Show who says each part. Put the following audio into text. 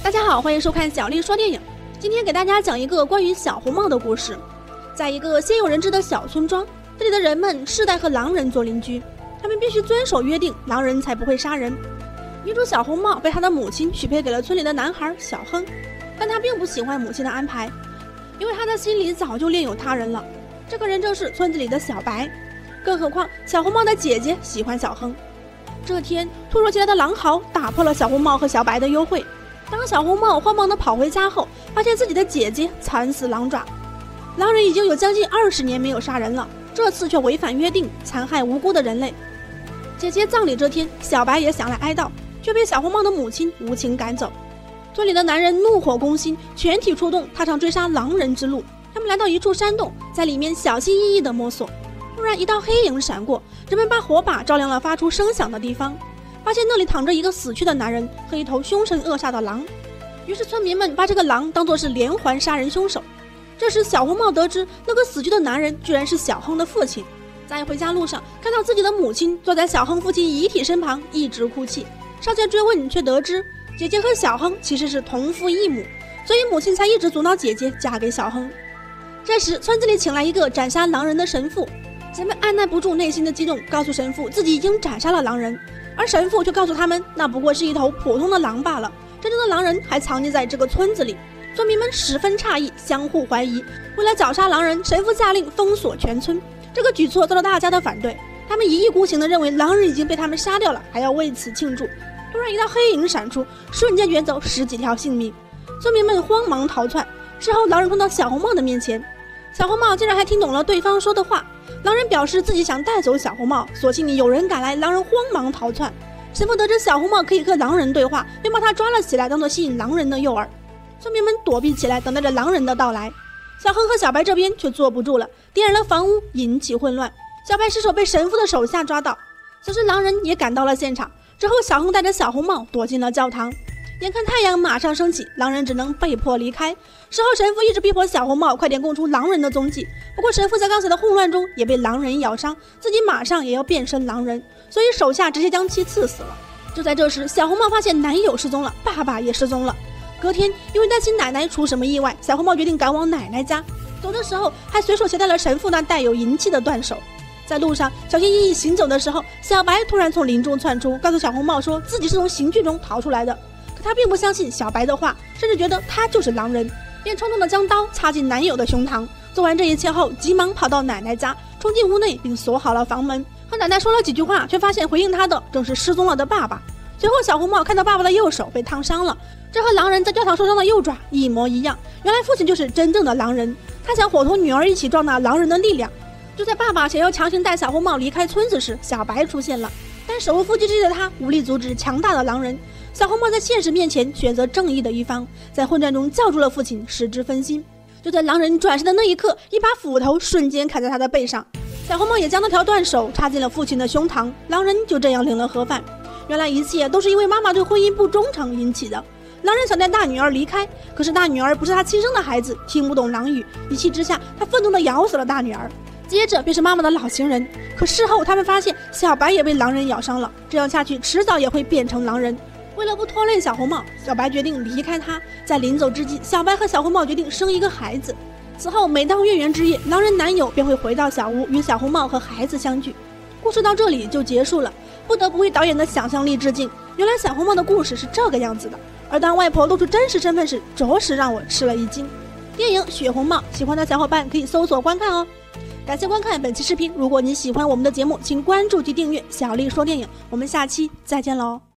Speaker 1: 大家好，欢迎收看小丽说电影。今天给大家讲一个关于小红帽的故事。在一个鲜有人知的小村庄，这里的人们世代和狼人做邻居，他们必须遵守约定，狼人才不会杀人。女主小红帽被她的母亲许配给了村里的男孩小亨，但她并不喜欢母亲的安排，因为她的心里早就另有他人了。这个人正是村子里的小白，更何况小红帽的姐姐喜欢小亨。这天，突如其来的狼嚎打破了小红帽和小白的幽会。当小红帽慌忙地跑回家后，发现自己的姐姐惨死狼爪。狼人已经有将近20年没有杀人了，这次却违反约定，残害无辜的人类。姐姐葬礼这天，小白也想来哀悼，却被小红帽的母亲无情赶走。村里的男人怒火攻心，全体出动，踏上追杀狼人之路。他们来到一处山洞，在里面小心翼翼地摸索。突然，一道黑影闪过，人们把火把照亮了发出声响的地方，发现那里躺着一个死去的男人和一头凶神恶煞的狼。于是村民们把这个狼当作是连环杀人凶手。这时小红帽得知那个死去的男人居然是小亨的父亲，在回家路上看到自己的母亲坐在小亨父亲遗体身旁一直哭泣，上前追问却得知姐姐和小亨其实是同父异母，所以母亲才一直阻挠姐姐嫁给小亨。这时村子里请来一个斩杀狼人的神父，人们按耐不住内心的激动，告诉神父自己已经斩杀了狼人，而神父却告诉他们那不过是一头普通的狼罢了，真正的狼人还藏匿在这个村子里。村民们十分诧异，相互怀疑。为了绞杀狼人，神父下令封锁全村。这个举措遭到大家的反对，他们一意孤行地认为狼人已经被他们杀掉了，还要为此庆祝。突然一道黑影闪出，瞬间卷走10几条性命。村民们慌忙逃窜，事后狼人冲到小红帽的面前，小红帽竟然还听懂了对方说的话。狼人表示自己想带走小红帽，所幸有人赶来，狼人慌忙逃窜。神父得知小红帽可以和狼人对话，便把他抓了起来，当作吸引狼人的诱饵。村民们躲避起来，等待着狼人的到来。小亨和小白这边却坐不住了，点燃了房屋，引起混乱。小白失手被神父的手下抓到，此时狼人也赶到了现场。之后小亨带着小红帽躲进了教堂。眼看太阳马上升起，狼人只能被迫离开。事后神父一直逼迫小红帽快点供出狼人的踪迹，不过神父在刚才的混乱中也被狼人咬伤，自己马上也要变身狼人，所以手下直接将其刺死了。就在这时，小红帽发现男友失踪了，爸爸也失踪了。隔天，因为担心奶奶出什么意外，小红帽决定赶往奶奶家。走的时候还随手携带了神父那带有银器的断手。在路上小心翼翼行走的时候，小白突然从林中窜出，告诉小红帽说自己是从刑具中逃出来的。可他并不相信小白的话，甚至觉得他就是狼人，便冲动地将刀插进男友的胸膛。做完这一切后，急忙跑到奶奶家，冲进屋内并锁好了房门，和奶奶说了几句话，却发现回应他的正是失踪了的爸爸。随后小红帽看到爸爸的右手被烫伤了，这和狼人在教堂受伤的右爪一模一样，原来父亲就是真正的狼人。他想伙同女儿一起壮大狼人的力量。就在爸爸想要强行带小红帽离开村子时，小白出现了，但手无缚鸡之力的他无力阻止强大的狼人。小红帽在现实面前选择正义的一方，在混战中叫住了父亲，使之分心。就在狼人转身的那一刻，一把斧头瞬间砍在他的背上，小红帽也将那条断手插进了父亲的胸膛，狼人就这样领了盒饭。原来一切都是因为妈妈对婚姻不忠诚引起的。狼人想带大女儿离开，可是大女儿不是他亲生的孩子，听不懂狼语，一气之下他愤怒地咬死了大女儿。接着便是妈妈的老情人，可事后他们发现小白也被狼人咬伤了，这样下去迟早也会变成狼人。为了不拖累小红帽，小白决定离开他。在临走之际，小白和小红帽决定生一个孩子。此后每当月圆之夜，狼人男友便会回到小屋与小红帽和孩子相聚。故事到这里就结束了，不得不为导演的想象力致敬。原来小红帽的故事是这个样子的，而当外婆露出真实身份时，着实让我吃了一惊。电影《血红帽》，喜欢的小伙伴可以搜索观看哦。感谢观看本期视频，如果你喜欢我们的节目，请关注及订阅小丽说电影，我们下期再见喽。